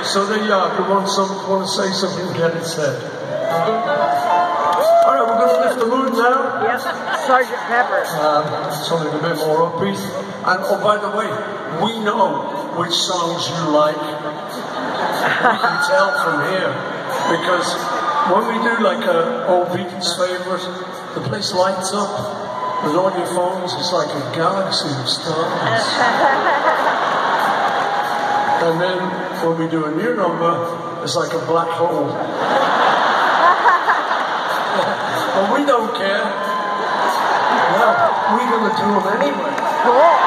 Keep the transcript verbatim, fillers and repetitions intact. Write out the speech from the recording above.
So there you are. If you want, some, want to say something, get it said. All right, we're going to lift the mood now. Yes, Sergeant Pepper. Um, something a bit more upbeat. And oh, by the way, we know which songs you like. We can tell from here, because when we do like a old Beatles favourite, the place lights up with all your phones. It's like a galaxy of stars. And then when we do a new number, it's like a black hole. But we don't care. Well, we're going to do them anyway. Cool.